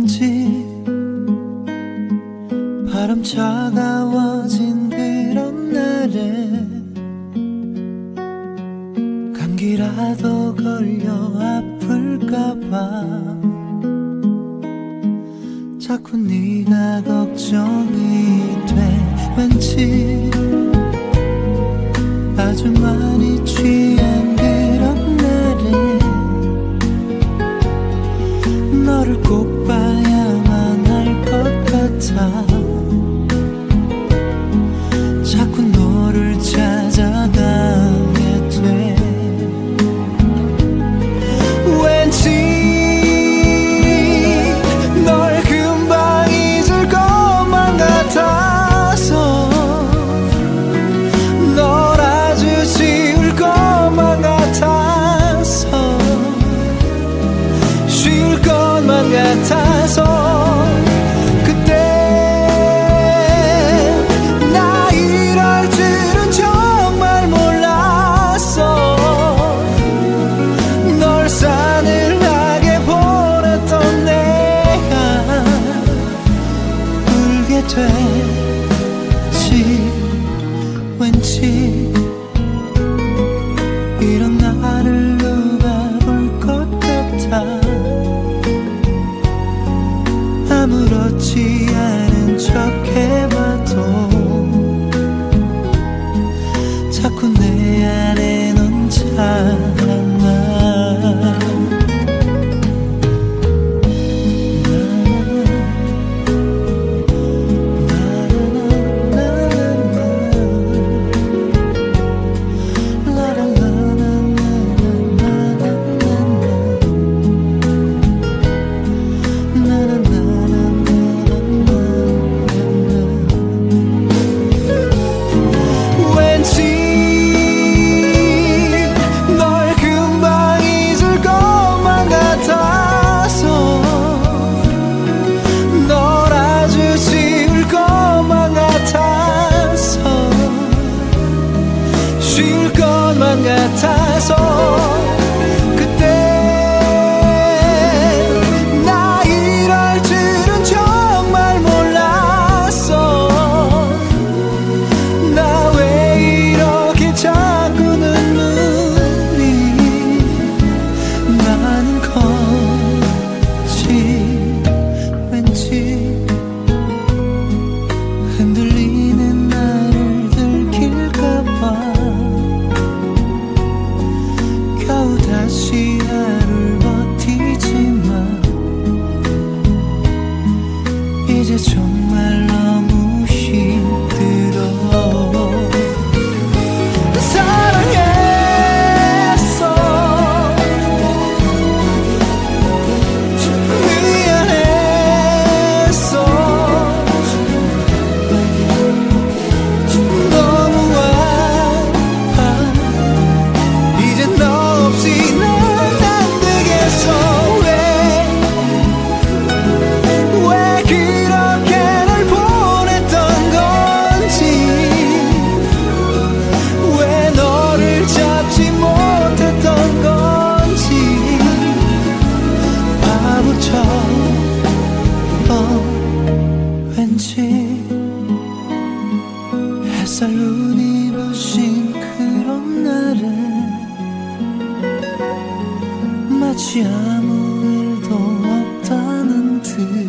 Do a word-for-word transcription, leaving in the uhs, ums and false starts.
왠지 바람 차가워진 그런 날에 감기라도 걸려 아플까봐 자꾸 네가 걱정이 돼. 왠지 아주 많이 취한 그런 날에 너를 꼭 봐야만 할 것 같아. 자꾸 너를 찾아가게 돼. 왠지 널 금방 잊을 것만 같아서 널 아주 지울 것만 같아서 쉴 것만 같아서 되지. 왠지 이런 나를 누가 볼 것 같아. 아무렇지 않은 척 해봐도 자꾸 내 안에 넌 자라나. 쉴 것만 같아서 그때 나 이럴 줄은 정말 몰랐어. 나 왜 이렇게 자꾸 눈물이 나는 건지. 왠지 흔들리는 나를 들킬까봐 겨우 다시 하루를 버티지만 이제 정말 너무 힘들어. 사랑했어. 미안했어. 너무 아파. 이제 너 없이 난 안 되겠어. 왜, 왜 그렇게 널 보냈던 건지. 왜 너를 잡지 못했던 건지. 바보처럼 왠지 햇살 눈이 부신 그런 날에 마치 아무 일도 없다는 듯